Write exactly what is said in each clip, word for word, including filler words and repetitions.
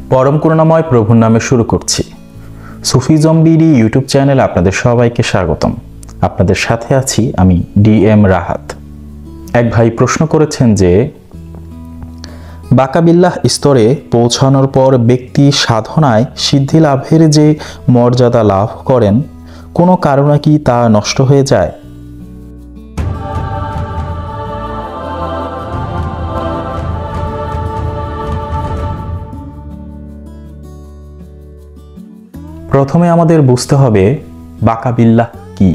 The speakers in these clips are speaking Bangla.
পরম করুণাময় প্রভুর নামে শুরু করছি। সুফিজম বিডি ইউটিউব চ্যানেলে আপনাদের সবাইকে স্বাগতম। আপনাদের সাথে আছি আমি ডি এম রাহাত। এক ভাই প্রশ্ন করেছেন যে বাকাবিল্লাহ স্তরে পৌঁছানোর পর ব্যক্তি সাধনায় সিদ্ধি লাভের যে মর্যাদা লাভ করেন, কোনো কারণে কি তা নষ্ট হয়ে যায়? প্রথমে আমাদের বুঝতে হবে বাকাবিল্লাহ কি।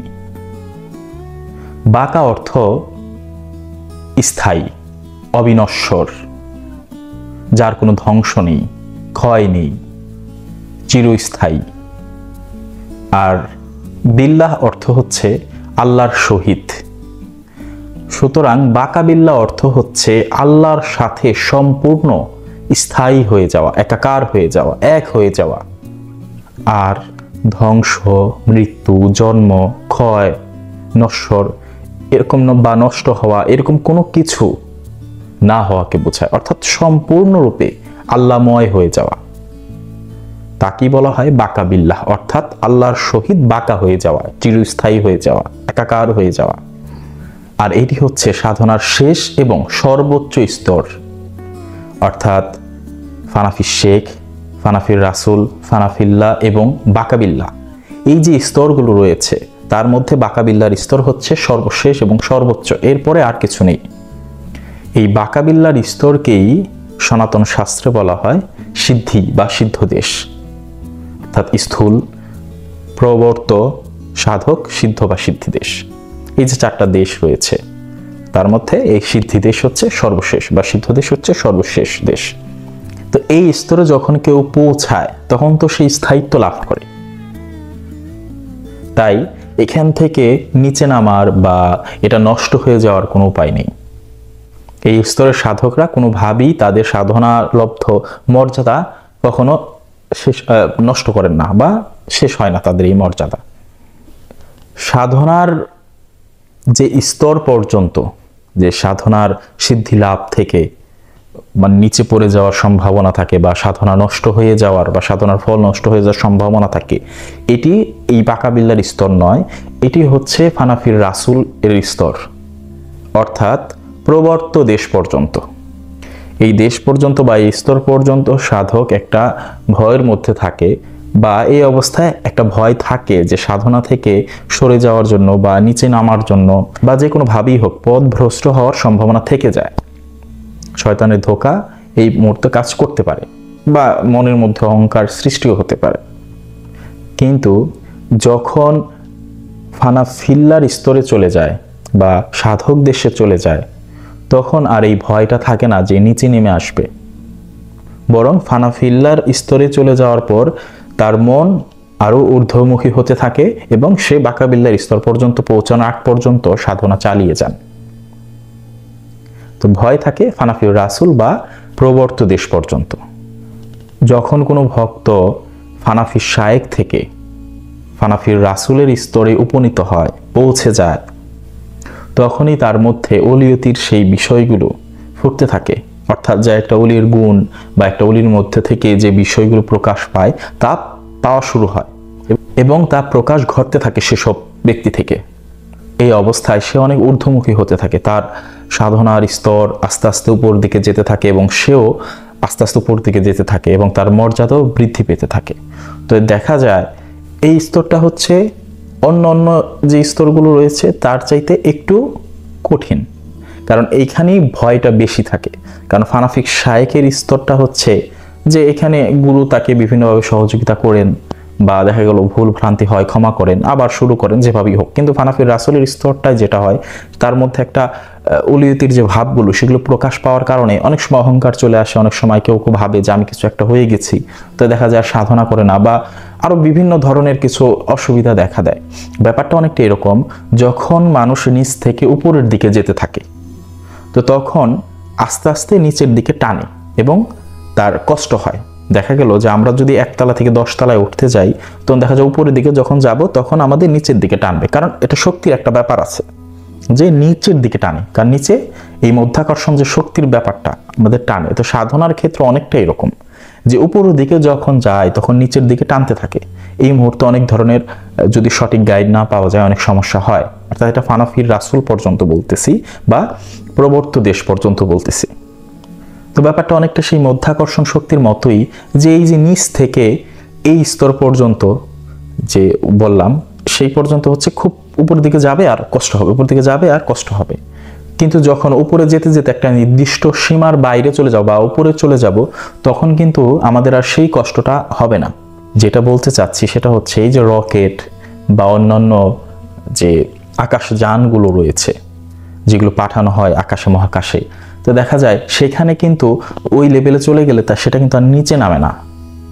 বাকা অর্থ স্থায়ী, অবিনশ্বর, যার কোনো ধ্বংস নেই, ক্ষয় নেই, চিরস্থায়ী। আর বিল্লাহ অর্থ হচ্ছে আল্লাহর সহিত। সুতরাং বাকাবিল্লাহ অর্থ হচ্ছে আল্লাহর সাথে সম্পূর্ণ স্থায়ী হয়ে যাওয়া, একাকার হয়ে যাওয়া, এক হয়ে যাওয়া। আর ধ্বংস, মৃত্যু, জন্ম, ক্ষয়, নশ্বর এরকম বা নষ্ট হওয়া এরকম কোনো কিছু না হওয়াকে বোঝায়, অর্থাৎ সম্পূর্ণরূপে আল্লাহময় হয়ে যাওয়া। তাকেই বলা হয় বাকাবিল্লাহ, অর্থাৎ আল্লাহর সহিত বাকা হয়ে যাওয়া, চিরস্থায়ী হয়ে যাওয়া, একাকার হয়ে যাওয়া। আর এটি হচ্ছে সাধনার শেষ এবং সর্বোচ্চ স্তর, অর্থাৎ ফানাফি শেখ, ফানাফির রাসুল, ফানাফিল্লাহ এবং বাকাবিল্লাহ, এই যে স্তরগুলো রয়েছে তার মধ্যে বাকাবিল্লার স্তর হচ্ছে সর্বশেষ এবং সর্বোচ্চ, এরপরে আর কিছু নেই। এই বাকাবিল্লার স্তরকেই সনাতন শাস্ত্রে বলা হয় সিদ্ধি বা সিদ্ধদেশ, অর্থাৎ স্থূল, প্রবর্ত, সাধক, সিদ্ধ বা সিদ্ধিদেশ। এই যে চারটা দেশ রয়েছে তার মধ্যে এই সিদ্ধিদেশ হচ্ছে সর্বশেষ বা সিদ্ধদেশ হচ্ছে সর্বশেষ দেশ। তো এই স্তরে যখন কেউ পৌঁছায় তখন তো সেই স্থায়িত্ব লাভ করে। তাই এখান থেকে নিচে নামার বা এটা নষ্ট হয়ে যাওয়ার কোনো উপায় নেই। এই স্তরের সাধকরা কোনোভাবেই তাদের সাধনালব্ধ মর্যাদা কখনো শেষ নষ্ট করেন না বা শেষ হয় না তাদের এই মর্যাদা। সাধনার যে স্তর পর্যন্ত, যে সাধনার সিদ্ধি লাভ থেকে মানে নিচে পড়ে যাওয়ার সম্ভাবনা থাকে বা সাধনা নষ্ট হয়ে যাওয়ার বা সাধনার ফল নষ্ট হয়ে যাওয়ার সম্ভাবনা থাকে, এটি এই বাকাবিল্লার স্তর নয়, এটি হচ্ছে ফানাফির রাসুল এর স্তর, অর্থাৎ প্রবর্ত দেশ পর্যন্ত। এই দেশ পর্যন্ত বা এই স্তর পর্যন্ত সাধক একটা ভয়ের মধ্যে থাকে বা এই অবস্থায় একটা ভয় থাকে যে সাধনা থেকে সরে যাওয়ার জন্য বা নিচে নামার জন্য বা যে কোনো ভাবেই হোক পথভ্রষ্ট হওয়ার সম্ভাবনা থেকে যায়। শয়তানের ধোঁকা এই মুহূর্তে কাজ করতে পারে বা মনের মধ্যে অহংকার সৃষ্টিও হতে পারে। কিন্তু যখন ফানাফিল্লার স্তরে চলে যায় বা সাধক দেশে চলে যায় তখন আর এই ভয়টা থাকে না যে নিচে নেমে আসবে, বরং ফানাফিল্লার স্তরে চলে যাওয়ার পর তার মন আরো ঊর্ধ্বমুখী হতে থাকে এবং সে বাকাবিল্লার স্তর পর্যন্ত পৌঁছানোর আগ পর্যন্ত সাধনা চালিয়ে যান। তো ভয় থাকে ফানাফির রাসুল বা প্রবর্ত দেশ পর্যন্ত। যখন কোনো ভক্ত ফানাফির শায়েক থেকে ফানাফির রাসুলের স্তরে উপনীত হয়, পৌঁছে যায়, তখনই তার মধ্যে ওলিয়তির সেই বিষয়গুলো ফুটতে থাকে, অর্থাৎ যা একটা ওলির গুণ বা একটা ওলির মধ্যে থেকে যে বিষয়গুলো প্রকাশ পায় তা পাওয়া শুরু হয় এবং তা প্রকাশ ঘটতে থাকে সেসব ব্যক্তি থেকে। এই অবস্থায় সে অনেক ঊর্ধ্বমুখী হতে থাকে, তার সাধনার স্তর আস্তে আস্তে উপর দিকে যেতে থাকে এবং সেও আস্তে আস্তে উপর দিকে যেতে থাকে এবং তার মর্যাদাও বৃদ্ধি পেতে থাকে। তো দেখা যায় এই স্তরটা হচ্ছে অন্য অন্য যে স্তরগুলো রয়েছে তার চাইতে একটু কঠিন, কারণ এইখানেই ভয়টা বেশি থাকে। কারণ ফানাফিক শায়েকের স্তরটা হচ্ছে যে এখানে গুরু তাকে বিভিন্নভাবে সহযোগিতা করেন বা দেখা গেল ভুল ভ্রান্তি হয় ক্ষমা করেন, আবার শুরু করেন, যেভাবেই হোক। কিন্তু ফানাফির রাসুলের স্তরটায় যেটা হয় তার মধ্যে একটা উলিয়তির যে ভাবগুলো সেগুলো প্রকাশ পাওয়ার কারণে অনেক সময় অহংকার চলে আসে, অনেক সময় কেউ কেউ ভাবে যে আমি কিছু একটা হয়ে গেছি, তো দেখা যায় সাধনা করে না বা আরো বিভিন্ন ধরনের কিছু অসুবিধা দেখা দেয়। ব্যাপারটা অনেকটা এরকম, যখন মানুষ নিচ থেকে উপরের দিকে যেতে থাকে তো তখন আস্তে আস্তে নিচের দিকে টানে এবং তার কষ্ট হয়। দেখা গেল যে আমরা যদি একতলা থেকে দশ তলায় উঠতে যাই তখন দেখা যায় উপরের দিকে যখন যাব তখন আমাদের নিচের দিকে টানবে, কারণ এটা শক্তির একটা ব্যাপার আছে যে নিচের দিকে টানে, কারণ নিচে এই মধ্যাকর্ষণ যে শক্তির ব্যাপারটা আমাদের টানে। তো সাধনার ক্ষেত্রে অনেকটা এরকম যে উপরের দিকে যখন যায় তখন নিচের দিকে টানতে থাকে। এই মুহূর্তে অনেক ধরনের যদি সঠিক গাইড না পাওয়া যায় অনেক সমস্যা হয়। অর্থাৎ এটা ফানাফির রাসূল পর্যন্ত বলতেছি বা প্রবর্ত দেশ পর্যন্ত বলতেছি। তো ব্যাপারটা অনেকটা সেই মধ্যাকর্ষণ শক্তির মতোই, যে এই যে নিচ থেকে এই স্তর পর্যন্ত যে বললাম সেই পর্যন্ত হচ্ছে খুব উপরের দিকে যাবে আর কষ্ট হবে, উপর দিকে যাবে আর কষ্ট হবে। কিন্তু যখন উপরে যেতে যেতে একটা নির্দিষ্ট সীমার বাইরে চলে যাও বা উপরে চলে যাব, তখন কিন্তু আমাদের আর সেই কষ্টটা হবে না। যেটা বলতে চাচ্ছি সেটা হচ্ছে এই যে রকেট বা অন্যান্য যে আকাশ যানগুলো রয়েছে যেগুলো পাঠানো হয় আকাশে মহাকাশে, তো দেখা যায় সেখানে কিন্তু ওই লেভেলে চলে গেলে তা সেটা কিন্তু আর নিচে নামে না।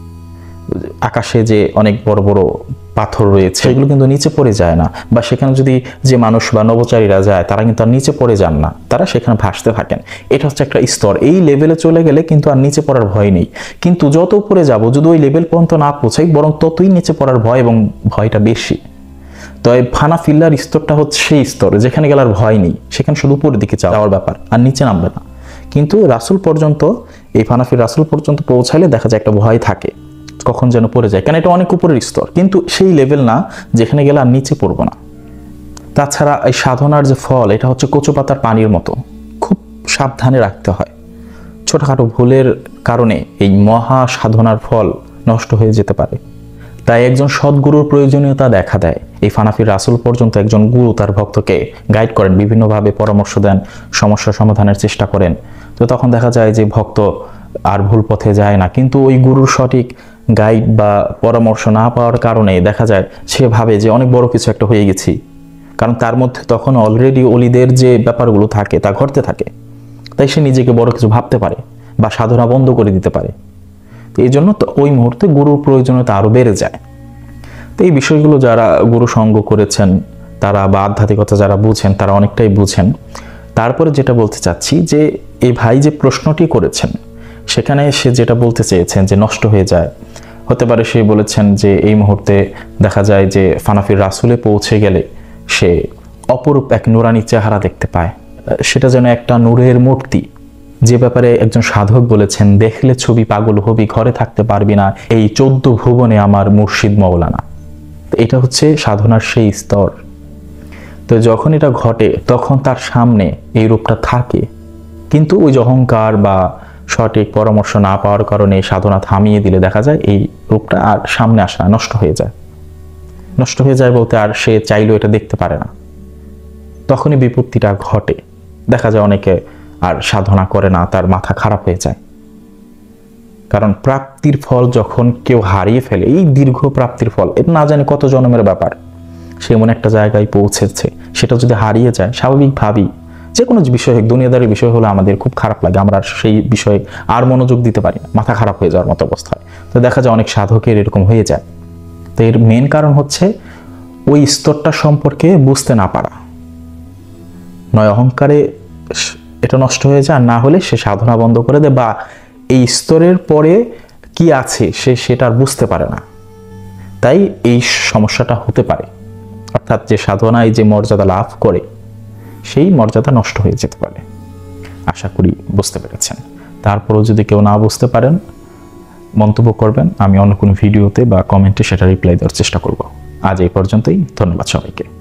আকাশে যে অনেক বড় বড় পাথর রয়েছে সেগুলো কিন্তু নিচে পড়ে যায় না, বা সেখানে যদি যে মানুষ বা নভোচারীরা যায় তারা কিন্তু আর নিচে পড়ে যান না, তারা সেখানে ভাসতে থাকেন। এটা হচ্ছে একটা স্তর। এই লেভেলে চলে গেলে কিন্তু আর নিচে পড়ার ভয় নেই। কিন্তু যত উপরে যাব যদি ওই লেভেল পর্যন্ত না পৌঁছাই, বরং ততই নিচে পড়ার ভয় এবং ভয়টা বেশি। তো এই ফানা ফিল্লার স্তরটা হচ্ছে সেই স্তর যেখানে গেলে আর ভয় নেই, সেখানে শুধু উপরের দিকে যাওয়ার ব্যাপার, আর নিচে নামবে না। কিন্তু রাসূল পর্যন্ত, এই ফানাফির রাসূল পর্যন্ত পৌঁছাইলে দেখা যায় একটা ভয় থাকে, কখন যেন পড়ে যায়, কারণ এটা অনেক উপরের স্তর, কিন্তু সেই লেভেল না যেখানে গেলে আর নিচে পড়বো না। তাছাড়া এই সাধনার যে ফল, এটা হচ্ছে কচু পাতার পানির মতো, খুব সাবধানে রাখতে হয়। ছোটখাটো ভুলের কারণে এই মহা সাধনার ফল নষ্ট হয়ে যেতে পারে। তাই একজন সদ্গুরুর প্রয়োজনীয়তা দেখা দেয়। এই ফানাফির রাসূল পর্যন্ত একজন গুরু তার ভক্তকে গাইড করেন, বিভিন্নভাবে পরামর্শ দেন, সমস্যা সমাধানের চেষ্টা করেন। তো তখন দেখা যায় যে ভক্ত আর ভুল পথে যায় না। কিন্তু ওই গুরুর সঠিক গাইড বা পরামর্শ না পাওয়ার কারণে দেখা যায় সে ভাবে যে অনেক বড় কিছু একটা হয়ে গেছি, কারণ তার মধ্যে তখন অলরেডি অলিদের যে ব্যাপারগুলো থাকে তা ঘটতে থাকে। তাই সে নিজেকে বড় কিছু ভাবতে পারে বা সাধনা বন্ধ করে দিতে পারে। এই জন্য তো ওই মুহূর্তে গুরুর প্রয়োজনীয়তা আরো বেড়ে যায়। তো এই বিষয়গুলো যারা গুরু সঙ্গ করেছেন তারা বা আধ্যাত্মিকতা যারা বুঝেন তারা অনেকটাই বুঝেন। তারপরে যেটা বলতে চাচ্ছি যে এই ভাই যে প্রশ্নটি করেছেন সেখানে সে যেটা বলতে চেয়েছেন যে নষ্ট হয়ে যায়, হতে পারে সে বলেছেন যে এই মুহূর্তে দেখা যায় যে ফানাফির রাসূলে পৌঁছে গেলে সে অপরূপ এক নুরানি চেহারা দেখতে পায়, সেটা যেন একটা নূরের মূর্তি। যে ব্যাপারে একজন সাধক বলেছেন, দেখলে ছবি পাগল হবি, ঘরে থাকতে পারবি না, এই চোদ্দ ভুবনে আমার মুর্শিদ মৌলানা। এটা হচ্ছে সাধনার সেই স্তর। তো যখন এটা ঘটে তখন তার সামনে এই রূপটা থাকে, কিন্তু ওই যে অহংকার বা সঠিক পরামর্শ না পাওয়ার কারণে সাধনা থামিয়ে দিলে দেখা যায় এই রূপটা আর সামনে আসে না, নষ্ট হয়ে যায়। নষ্ট হয়ে যায় বলতে আর সে চাইলেও এটা দেখতে পারে না। তখনই বিপত্তিটা ঘটে। দেখা যায় অনেকে আর সাধনা করে না, তার মাথা খারাপ হয়ে যায়। কারণ প্রাপ্তির ফল যখন কেউ হারিয়ে ফেলে, এই দীর্ঘ প্রাপ্তির ফল, এটা না জানি কত জন্মের ব্যাপার, সে এমন একটা জায়গায় পৌঁছেছে, সেটা যদি হারিয়ে যায় স্বাভাবিকভাবেই যে কোনো বিষয় হোক, দুনিয়াদারি বিষয় হলে আমাদের খুব খারাপ লাগে, আমরা সেই বিষয়ে আর মনোযোগ দিতে পারি না, মাথা খারাপ হয়ে যাওয়ার মতো অবস্থা হয়। তো দেখা যায় অনেক সাধকের এরকম হয়ে যায়। তো এর মেন কারণ হচ্ছে ওই স্তরটা সম্পর্কে বুঝতে না পারা। নয় অহংকারে এটা নষ্ট হয়ে যায়, না হলে সে সাধনা বন্ধ করে দেয়, বা এই স্তরের পরে কি আছে সে সেটা আর বুঝতে পারে না। তাই এই সমস্যাটা হতে পারে। অর্থাৎ যে সাধনায় যে মর্যাদা লাভ করে সেই মর্যাদা নষ্ট হয়ে যেতে পারে। আশা করি বুঝতে পেরেছেন। তারপরেও যদি কেউ না বুঝতে পারেন মন্তব্য করবেন, আমি অন্য কোনো ভিডিওতে বা কমেন্টে সেটা রিপ্লাই দেওয়ার চেষ্টা করব। আজ এই পর্যন্তই, ধন্যবাদ সবাইকে।